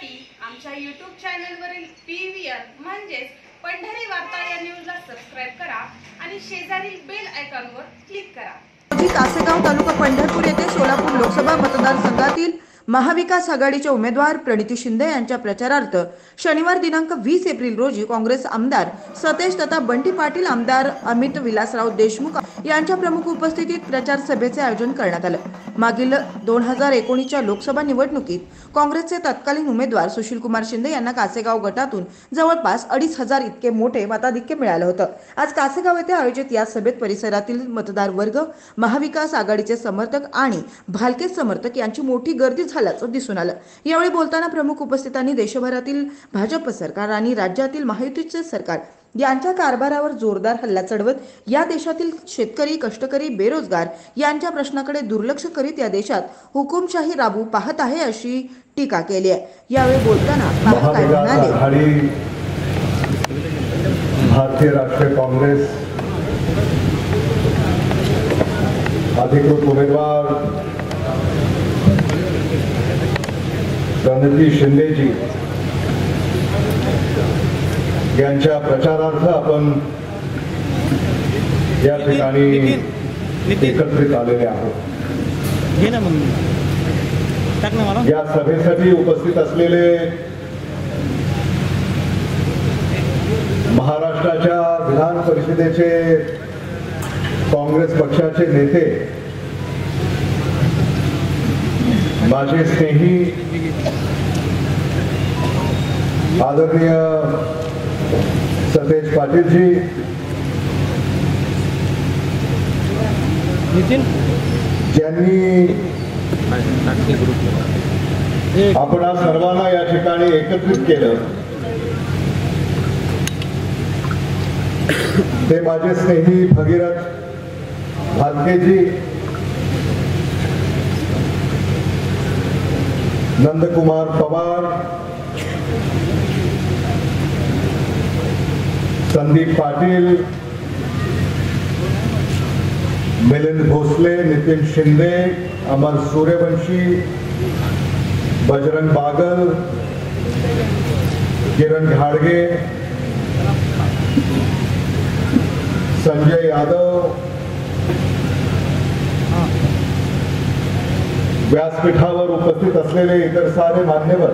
पाहण्यासाठी आमच्या YouTube चॅनलवरील PVR म्हणजेच पंढरी वार्ता या न्यूजला सबस्क्राइब करा आणि शेजारील बेल आयकॉनवर क्लिक करा। कासेगाव तालुका पंढरपूर येथे सोलापूर लोकसभा मतदारसंघातील महाविकास आघाडीचे उमेदवार प्रणिती शिंदे यांच्या प्रचारार्थ शनिवार दिनांक 20 एप्रिल रोजी काँग्रेस आमदार सतेज तथा बंटी पाटील, आमदार अमित विलासराव देशमुख यांच्या प्रमुख उपस्थितीत प्रचार सभेचे आयोजन करण्यात आले। मागील 2019च्या लोकसभा निवडणुकीत काँग्रेसचे तत्कालीन उमेदवार सुशीलकुमार शिंदे यांना कासेगाव गटातून जवळपास 2,500 इतके मोठे मताधिक्य मिळाले होते। आज कासेगाव येथे आयोजित या सभेत परिसरातील मतदार वर्ग, महाविकास आघाडीचे समर्थक आणि भालके समर्थक यांची मोठी गर्दी झाल्याचं दिसून आलं। यावेळी बोलताना प्रमुख उपस्थितांनी देशभरातील भाजप सरकार आणि राज्यातील महायुतीचे सरकार यांच्या कारभारावर जोरदार हल्ला चढवत या देशातील शेतकरी, कष्टकरी, बेरोजगार यांच्या प्रश्नाकडे दुर्लक्ष करीत या देशात हुकुमशाही राबवू पाहत आहे अशी टीका केली आहे। यावेळी बोलताना काय म्हणाले, भारतीय राष्ट्रीय काँग्रेस अधिकृत उमेदवार प्रणिती शिंदेजी यांच्या प्रचारार्थ आपण या ठिकाणी एकत्रित आलेले आहोत। या सभेसाठी उपस्थित असलेले महाराष्ट्राच्या विधान परिषदेचे काँग्रेस पक्षाचे नेते, माझे स्नेही आदरणीय सतेज पाटील जी, ज्यांनी आपण सर्वांना या ठिकाणी एकत्रित केलं, ते माझे स्नेही भगीरथ भालकेजी, नंदकुमार पवार, संदीप पाटील, मिलिंद भोसले, नितीन शिंदे, अमर सूर्यवंशी, बजरंग बागल, किरण घाडगे, संजय यादव, व्यासपीठावर उपस्थित असलेले इतर सारे मान्यवर,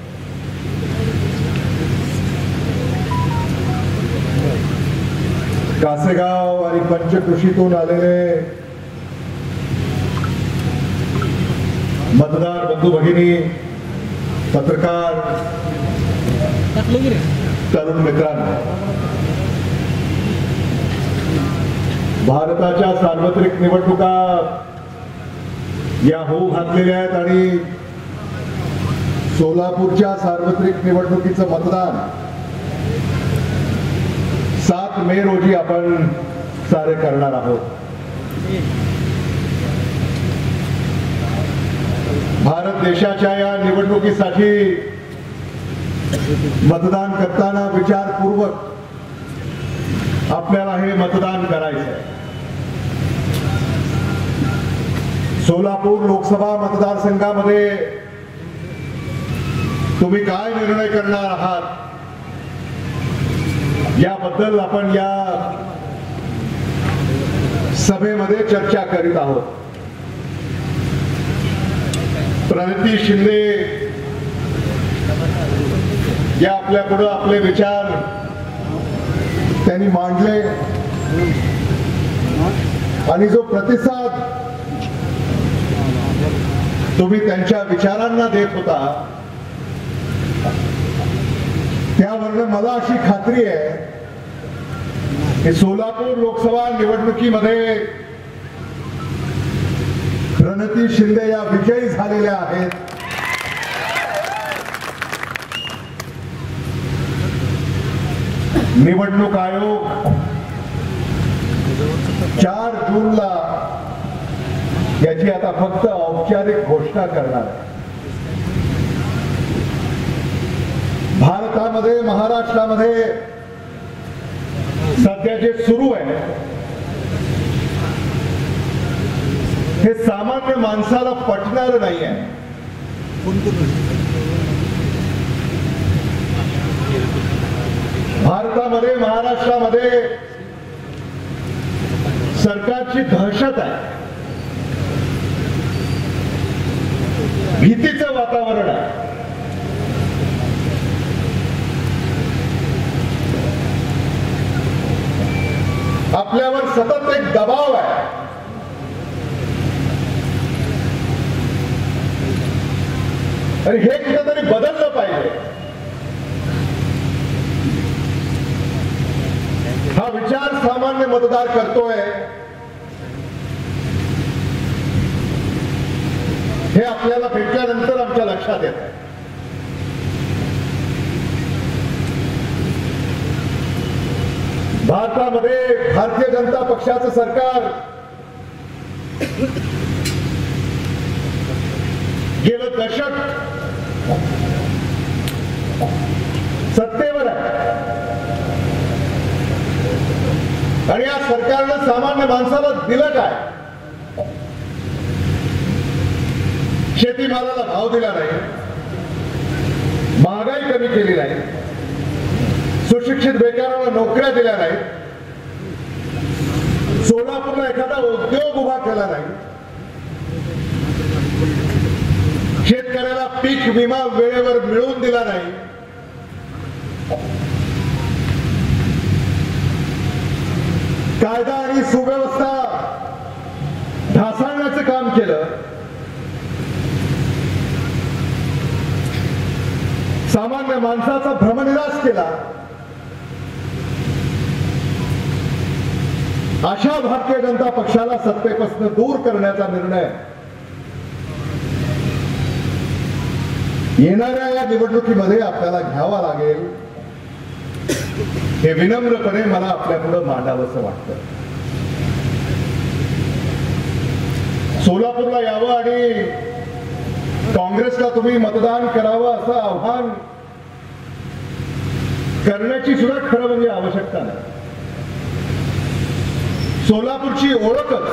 कासेगाव आणि पंचकृषीतून आलेले मतदार बंधू भगिनी, पत्रकार, तरुण मित्रांनो, भारताच्या सार्वत्रिक निवडणुका या होऊ घातलेल्या आहेत आणि सोलापूरच्या सार्वत्रिक निवडणुकीचं मतदान 7 मे रोजी आपण सारे करणार आहोत। भारत देशाच्या या निवडणुकीसाठी मतदान करताना विचारपूर्वक आपल्याला हे मतदान करायचं आहे। सोलापूर लोकसभा मतदारसंघामध्ये तुम्ही काय निर्णय करणार आहात याबद्दल आपण या सभेमध्ये चर्चा करीत आहोत। प्रणिती शिंदे या आपल्या पुढे आपले विचार त्यांनी मांडले आणि जो प्रतिसाद तुम्ही त्यांच्या विचारांना देत होता त्यावरून मला अशी खात्री आहे की सोलापूर लोकसभा निवडणुकीमध्ये प्रणिती शिंदे या विजयी झालेल्या आहेत। निवडणूक आयोग 4 जूनला याची आता फक्त औपचारिक घोषणा करणार आहे। भारतामध्ये, महाराष्ट्रामध्ये सध्या जे सुरू आहे हे सामान्य माणसाला पटणार नाहीये। भारतामध्ये महाराष्ट्रामध्ये सरकारची दहशत आहे, भीतीचं वातावरण आहे. आपल्यावर सतत एक दबाव आहे. आणि हे कुठेतरी बदललं पाहिजे. हा विचार सामान्य मतदार करतोय हे आपल्याला भेटल्यानंतर आमच्या लक्षात येत आहे. भारतामध्ये भारतीय जनता पक्षाचं सरकार गेलं दशक सत्तेवर आहे आणि या सरकारनं सामान्य माणसाला दिलं काय? शेतीमालाला भाव दिला नाही, महागाई कमी केली नाही, सुशिक्षित बेकारांना नोकऱ्या दिल्या नाहीत, सोलापूरला एखादा उद्योग उभा केला नाही, शेतकऱ्याला पीक विमा वेळेवर मिळवून दिला नाही, कायदा आणि सुव्यवस्था ढासळण्याचं काम केलं, सामान्य माणसाचा भ्रमनिरास केला. अशा भारतीय जनता पक्षाला सत्तेपासून दूर करण्याचा निर्णय येणाऱ्या या निवडणुकीमध्ये आपल्याला घ्यावा लागेल, हे विनम्रपणे मला आपल्यापुढे मांडावंसं वाटतं. सोलापूरला यावं आणि काँग्रेसला तुम्ही मतदान करावं असं आव्हान करण्याची सुद्धा खरं म्हणजे आवश्यकता नाही. सोलापूरची ओळखच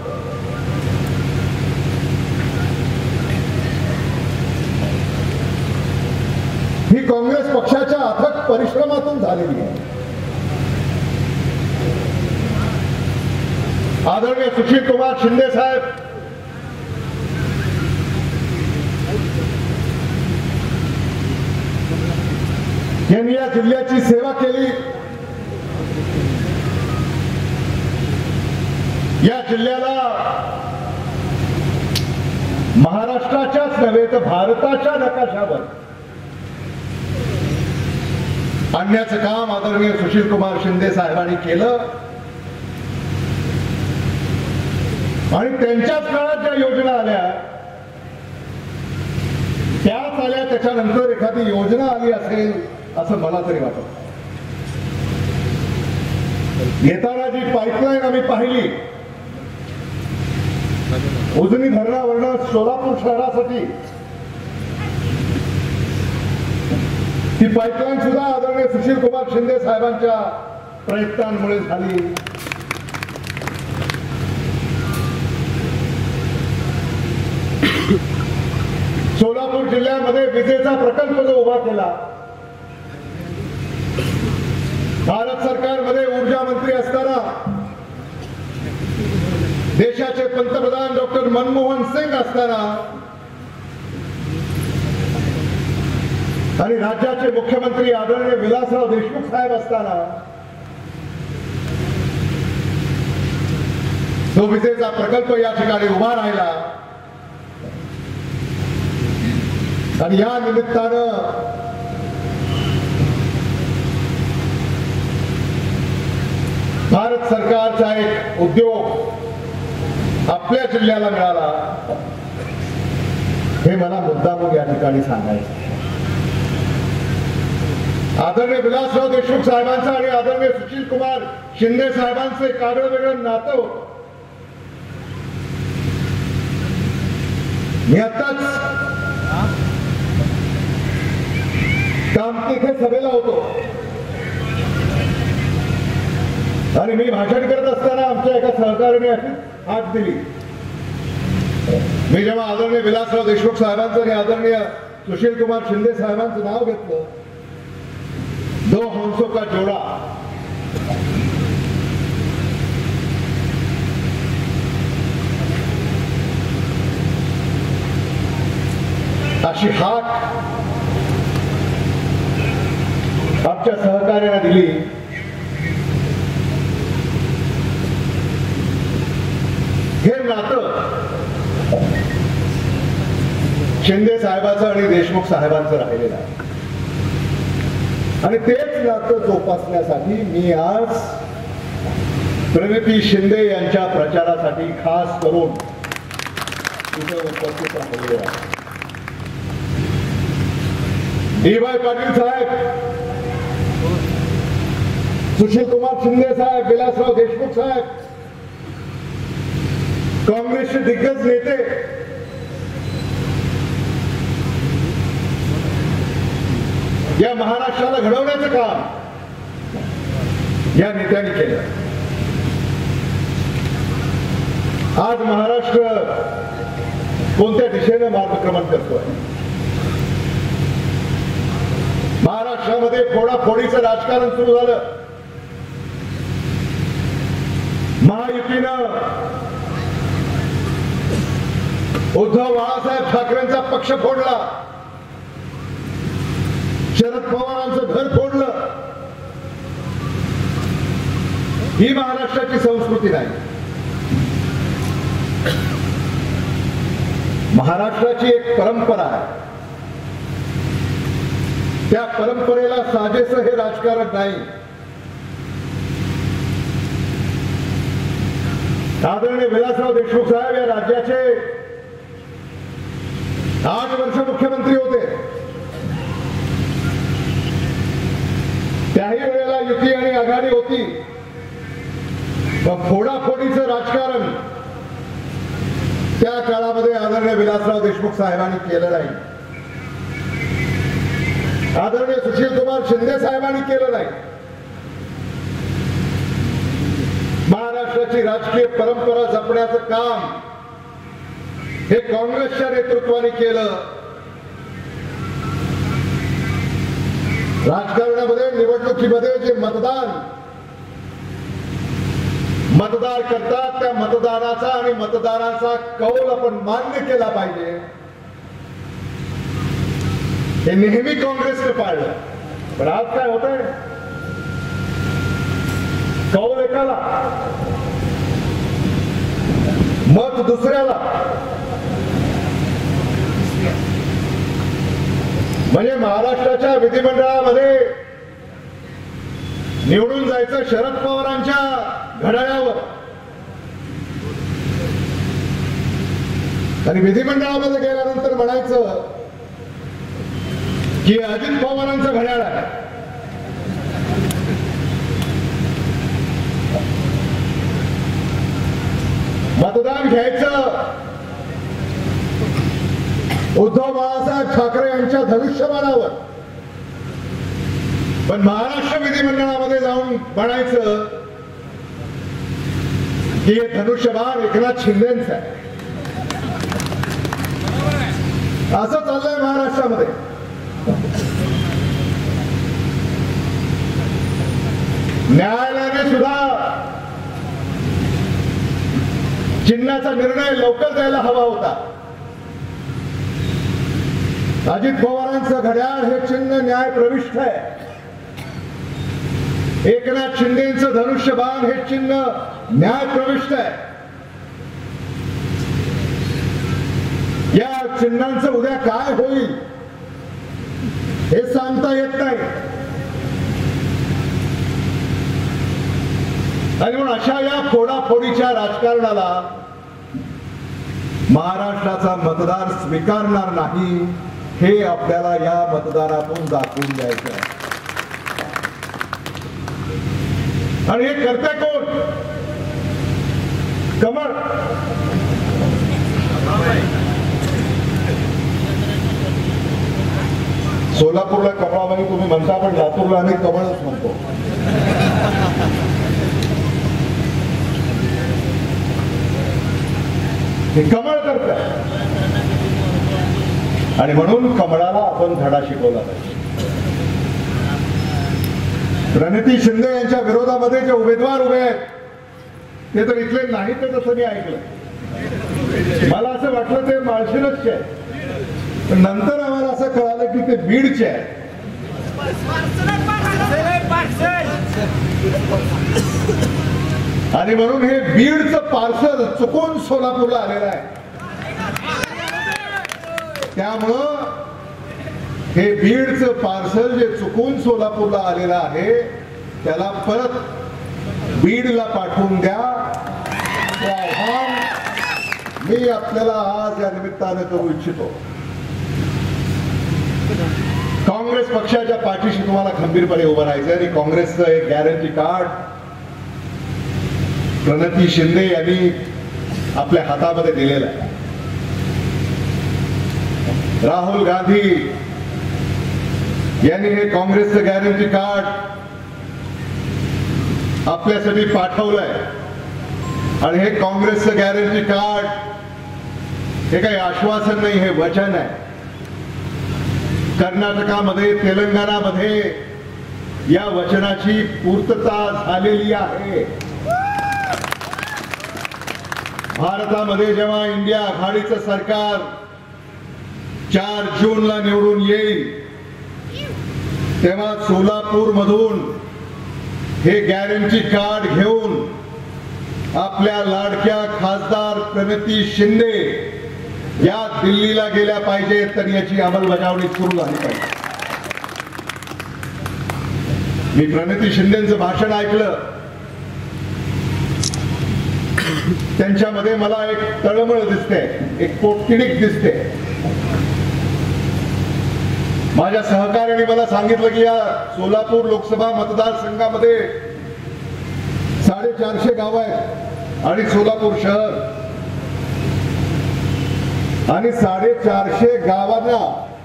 ही काँग्रेस पक्षाच्या अथक परिश्रमातून झालेली आहे. आदरणीय सुशील कुमार शिंदे साहेब यांनी या जिल्ह्याची सेवा केली. या जिल्ह्याला महाराष्ट्राच्याच नव्हे तर भारताच्या नकाशावर आणण्याचं काम आदरणीय सुशील कुमार शिंदे साहेबांनी केलं. आणि त्यांच्याच काळात ज्या योजना आल्या त्याच आल्या, त्याच्यानंतर एखादी योजना आली असेल असं मला तरी वाटत. येताना जी पाईपलाईन आम्ही पाहिली उजनी धरणावरनं सोलापूर शहरासाठी, ती पाईपलाईन सुद्धा आदरणीय सुशील कुमार शिंदे साहेबांच्या प्रयत्नांमुळे झाली. सोलापूर जिल्ह्यामध्ये विजेचा प्रकल्प जो उभा केला, भारत सरकारमध्ये ऊर्जा मंत्री असताना देशाचे पंतप्रधान डॉक्टर मनमोहन सिंग असताना आणि राज्याचे मुख्यमंत्री आदरणीय विलासराव देशमुख साहेब असताना जो विजेचा प्रकल्प या ठिकाणी उभा राहिला. आणि या निमित्तानं भारत सरकारचा एक उद्योग आपल्या जिल्ह्याला मिळाला, हे मला मुद्दामून या ठिकाणी सांगायचं. आदरणीय विलासराव देशमुख साहेबांचं आणि आदरणीय सुशील कुमार शिंदे साहेबांचं एक आगळं वेगळं नातं होतं. मी आताच कामतीथे सभेला होतो आणि मी भाषण करत असताना आमच्या एका सहकार्याने अशी हाक दिली. मी जेव्हा आदरणीय विलासराव देशमुख साहेबांचं आणि आदरणीय सुशील कुमार शिंदे साहेबांचं नाव घेतलं दो हंसों का जोड़ा अशी हाक आमच्या सहकार्याने दिली. हे नातं शिंदे साहेबांचं आणि देशमुख साहेबांचं राहिलेलं आहे आणि तेच नातं जोपासण्यासाठी मी आज प्रणिती शिंदे यांच्या प्रचारासाठी खास करून इथे उपस्थित राहिलेलो आहे. डी.वाय. पाटील साहेब, सुशील कुमार शिंदे साहेब, विलासराव देशमुख साहेब, काँग्रेसचे दिग्गज नेते या महाराष्ट्राला घडवण्याचं काम या नेत्यांनी केलं. आज महाराष्ट्र कोणत्या दिशेने मार्गक्रमण करतोय? महाराष्ट्रामध्ये फोडाफोडीचं राजकारण सुरू झालं. महायुतीनं उद्धव बाळासाहेब ठाकरेंचा पक्ष फोडला, शरद पवारांचं घर फोडलं. ही महाराष्ट्राची संस्कृती नाही. महाराष्ट्राची एक परंपरा आहे. त्या परंपरेला साजेसं हे राजकारण नाही. आदरणीय विलासराव देशमुख साहेब या राज्याचे 8 वर्ष मुख्यमंत्री होते. त्याही वेळेला युती आणि आघाडी होती. फोडाफोडीचं राजकारण त्या काळामध्ये आदरणीय विलासराव देशमुख साहेबांनी केलं नाही. आदरणीय सुशील कुमार शिंदे साहेबांनी केलं नाही. महाराष्ट्राची राजकीय परंपरा जपण्याचं काम हे काँग्रेसच्या नेतृत्वाने केलं. राजकारणामध्ये निवडणुकीमध्ये जे मतदार करतात त्या मतदाराचा आणि मतदाराचा कौल आपण मान्य केला पाहिजे. हे नेहमी काँग्रेसने पाळलं. पण आज काय होतंय? कौल एकाला, मत दुसऱ्याला. म्हणजे महाराष्ट्राच्या विधिमंडळामध्ये निवडून जायचं शरद पवारांच्या घड्याळावर आणि विधिमंडळामध्ये गेल्यानंतर म्हणायचं की अजित पवारांचं घड्याळ आहे. मतदान घ्यायचं उद्धव बाळासाहेब ठाकरे यांच्या धनुष्यबाणावर, पण महाराष्ट्र विधिमंडळामध्ये जाऊन म्हणायचं की हे धनुष्यबाण एकनाथ शिंदेचं आहे. असं चाललंय महाराष्ट्रामध्ये. न्यायालयाने सुद्धा चिन्हाचा निर्णय लवकर द्यायला हवा होता. अजित पवारांचं घड्याळ हे चिन्ह न्याय प्रविष्ट आहे. एकनाथ शिंदेचं धनुष्यबाण हे चिन्ह न्याय प्रविष्ट आहे. या चिन्हांचं उद्या काय होईल हे सांगता येत नाही. आणि म्हणून अशा या फोडाफोडीच्या राजकारणाला महाराष्ट्राचा मतदार स्वीकारणार नाही हे आपल्याला या मतदारातून दाखवून द्यायचं आहे. आणि हे करते कोण? कमळ. सोलापूरला कमळामध्ये तुम्ही म्हणता, पण लातूरला आम्ही कमळच म्हणतो. हे कमळ करतात आणि म्हणून कमळाला आपण धडा शिकवला पाहिजे. प्रणिती शिंदे यांच्या विरोधामध्ये जे उमेदवार उभे आहेत ते तर इथले नाहीत, तसं मी ऐकलं. मला असं वाटलं ते माळशिरसचे आहे, पण नंतर आम्हाला असं कळालं की ते बीडचे आहे. आणि म्हणून हे बीडचं पार्सल चुकून सोलापूरला आलेलं आहे. त्यामुळं हे बीडचं पार्सल जे चुकून सोलापूरला आलेलं आहे त्याला परत बीडला पाठवून द्या. हे आव्हान मी आपल्याला आज या निमित्तानं करू इच्छितो. काँग्रेस पक्षाच्या पाठीशी तुम्हाला खंबीरपणे उभं राहायचं आणि काँग्रेसचं एक गॅरंटी कार्ड प्रणिती शिंदे यांनी आपल्या हातामध्ये दिलेलं आहे. राहुल गांधी यांनी हे काँग्रेसचं गॅरंटी कार्ड आपल्यासाठी पाठवलंय आणि हे काँग्रेसचं गॅरंटी कार्ड हे काही आश्वासन नाही, हे वचन आहे. कर्नाटकामध्ये तेलंगणामध्ये या वचनाची पूर्तता झालेली आहे. भारतामध्ये जेव्हा इंडिया आघाडीचं सरकार 4 जूनला निवडून येईल तेव्हा सोलापूर मधून हे गॅरंटी कार्ड घेऊन आपल्या लाडक्या खासदार प्रणिती शिंदे या दिल्लीला गेल्या पाहिजेत, तर याची अंमलबजावणी सुरू झाली पाहिजे. मी प्रणिती शिंदेचं भाषण ऐकलं, त्यांच्यामध्ये मला एक तळमळ दिसते, एक पोटतिडीक दिसते. माझ्या सहकार्याने मला सांगितलं की या सोलापूर लोकसभा मतदारसंघामध्ये 450 गाव आहेत आणि सोलापूर शहर, आणि 450 गावांना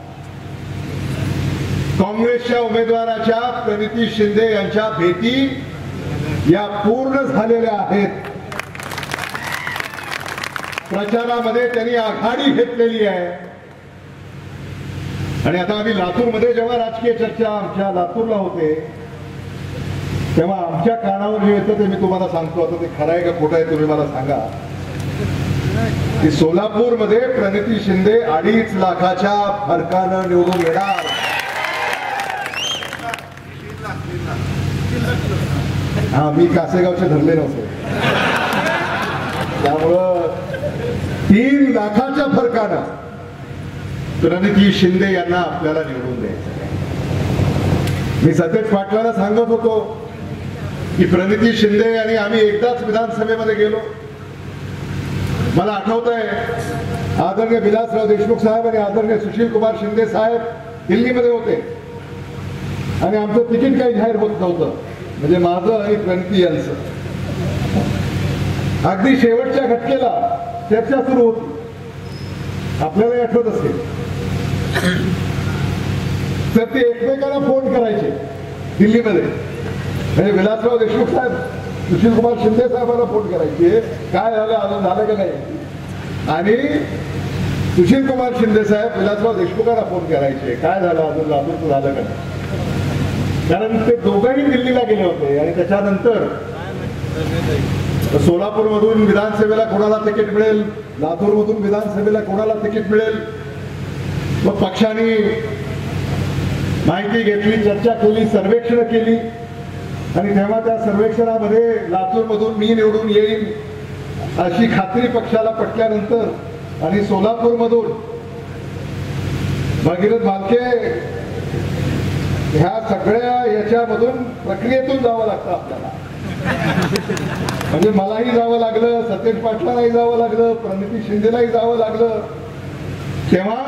काँग्रेसच्या उमेदवाराच्या प्रणिती शिंदे यांच्या भेटी या पूर्ण झालेल्या आहेत. प्रचारामध्ये त्यांनी आघाडी घेतलेली आहे. आणि आता आम्ही लातूरमध्ये जेव्हा राजकीय चर्चा आमच्या लातूरला होते तेव्हा आमच्या कानावर जे येतं ते मी तुम्हाला सांगतो. आता ते खरं आहे का खोटं आहे तुम्ही मला सांगा. की सोलापूरमध्ये प्रणिती शिंदे 2.5 लाखाच्या फरकानं निवडून येणार. हा, मी कासेगावचे धरले नव्हते, त्यामुळं 3 लाखाच्या फरकानं प्रणिती शिंदे यांना आपल्याला निवडून द्यायचं. मी सतेज पाटलांना सांगत होतो की प्रणिती शिंदे आणि आम्ही एकदाच विधानसभेमध्ये गेलो. मला आठवत आहे आदरणीय विलासराव देशमुख साहेब आणि आदरणीय सुशील कुमार शिंदे साहेब दिल्लीमध्ये होते आणि आमचं तिकीट काही जाहीर होत नव्हतं, म्हणजे माझं आणि प्रणिती यांचं. अगदी शेवटच्या घटकेला चर्चा सुरू होती, आपल्याला आठवत असेल. तर ते एकमेकांना फोन करायचे दिल्लीमध्ये, म्हणजे विलासराव देशमुख साहेब सुशील कुमार शिंदे साहेबांना फोन करायचे, काय झालं अजून झालं का नाही, आणि सुशील कुमार शिंदे साहेब विलासराव देशमुखांना फोन करायचे, काय झालं अजून लातूरचं झालं का नाही. कारण ते दोघंही दिल्लीला गेले होते. आणि त्याच्यानंतर सोलापूरमधून विधानसभेला कोणाला तिकीट मिळेल, लातूरमधून विधानसभेला कोणाला तिकीट मिळेल, मग पक्षाने माहिती घेतली, चर्चा केली, सर्वेक्षण केली. आणि तेव्हा त्या सर्वेक्षणामध्ये लातूरमधून मी निवडून येईल अशी खात्री पक्षाला पटल्यानंतर आणि सोलापूरमधून भगीरथ भालके ह्या सगळ्या याच्यामधून प्रक्रियेतून जावं लागतं आपल्याला. म्हणजे मलाही जावं लागलं, सतेज पाटलांनाही जावं लागलं, प्रणिती शिंदेलाही जावं लागलं. तेव्हा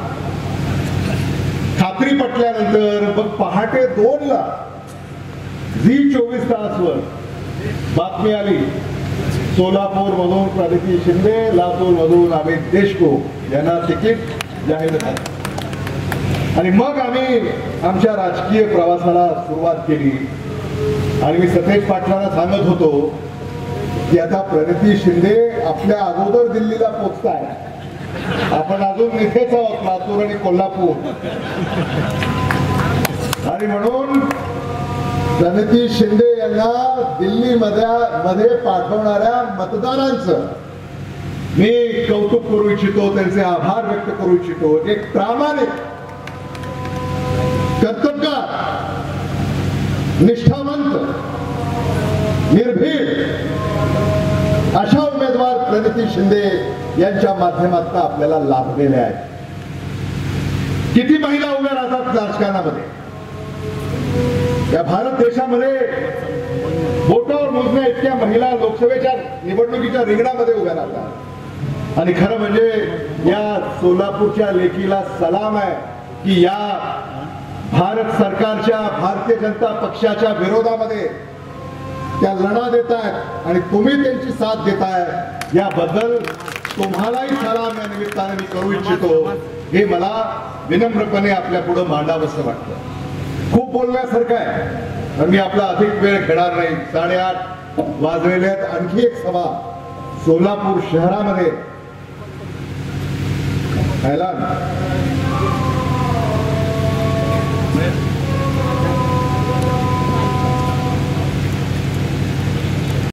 खात्री पटल्यानंतर मग पहाटे 2ला झी24 तासवर बातमी आली, सोलापूर मधून प्रणिती शिंदे, लातूर मधून अमित देशमुख यांना तिकीट जाहीर झालं. आणि मग आम्ही आमच्या राजकीय प्रवासाला सुरुवात केली. आणि मी सतेज पाटलांना सांगत होतो की आता प्रणिती शिंदे आपल्या अगोदर दिल्लीला पोहोचताय, आपण अजून इथेच आहोत, लातूर आणि कोल्हापूर. आणि म्हणून प्रणिती शिंदे यांना दिल्लीमध्ये पाठवणाऱ्या मतदारांचं मी कौतुक करू इच्छितो, त्यांचे आभार व्यक्त करू इच्छितो. एक प्रामाणिक, कर्तबगार, निष्ठावंत, निर्भीड अशा उमेदवार प्रणिती शिंदे यांच्या माध्यमातून आपल्याला लाभलेले आहेत. किती महिला उभ्या राहतात राजकारणामध्ये? या भारत देशामध्ये बोटावर मोजण्या इतक्या महिला लोकसभेच्या निवडणुकीच्या रिंगणामध्ये उभ्या राहतात. आणि खरं म्हणजे या सोलापूरच्या लेकीला सलाम आहे की या भारत सरकारच्या, भारतीय जनता पक्षाच्या विरोधामध्ये त्या लढा देत आहेत आणि तुम्ही त्यांची साथ देताय. याबद्दल तुम्हालाही सलाम या निमित्ताने मी करू इच्छितो. हे मला विनम्रपणे आपल्या पुढे मांडावंसं वाटतं. खूप बोलण्यासारखं आहे पण मी आपला अधिक वेळ घेणार नाही. 8:30 वाजलेले आहेत. आणखी एक सभा सोलापूर शहरामध्ये